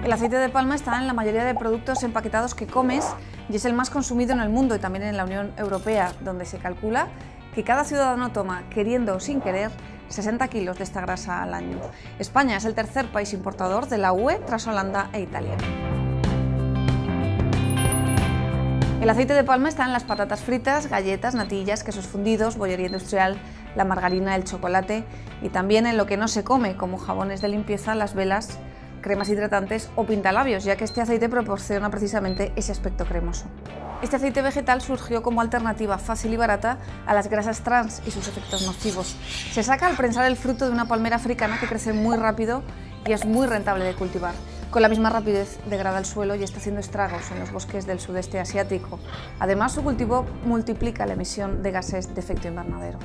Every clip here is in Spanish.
El aceite de palma está en la mayoría de productos empaquetados que comes y es el más consumido en el mundo y también en la Unión Europea, donde se calcula que cada ciudadano toma, queriendo o sin querer, 60 kilos de esta grasa al año. España es el tercer país importador de la UE tras Holanda e Italia. El aceite de palma está en las patatas fritas, galletas, natillas, quesos fundidos, bollería industrial, la margarina, el chocolate y también en lo que no se come, como jabones de limpieza, las velas, cremas hidratantes o pintalabios, ya que este aceite proporciona precisamente ese aspecto cremoso. Este aceite vegetal surgió como alternativa fácil y barata a las grasas trans y sus efectos nocivos. Se saca al prensar el fruto de una palmera africana que crece muy rápido y es muy rentable de cultivar. Con la misma rapidez degrada el suelo y está haciendo estragos en los bosques del sudeste asiático. Además, su cultivo multiplica la emisión de gases de efecto invernadero.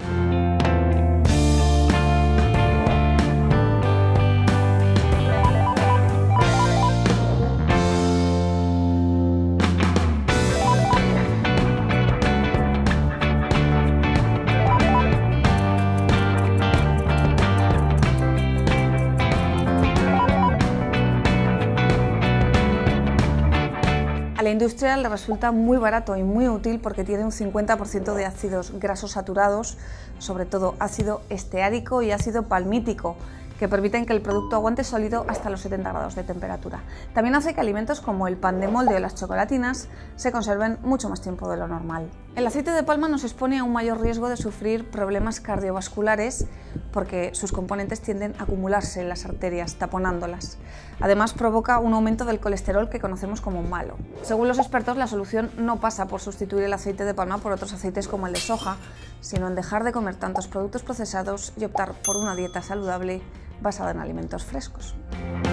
A la industria le resulta muy barato y muy útil porque tiene un 50% de ácidos grasos saturados, sobre todo ácido esteárico y ácido palmítico, que permiten que el producto aguante sólido hasta los 70 grados de temperatura. También hace que alimentos como el pan de molde o las chocolatinas se conserven mucho más tiempo de lo normal. El aceite de palma nos expone a un mayor riesgo de sufrir problemas cardiovasculares porque sus componentes tienden a acumularse en las arterias, taponándolas. Además, provoca un aumento del colesterol que conocemos como malo. Según los expertos, la solución no pasa por sustituir el aceite de palma por otros aceites como el de soja, sino en dejar de comer tantos productos procesados y optar por una dieta saludable basada en alimentos frescos.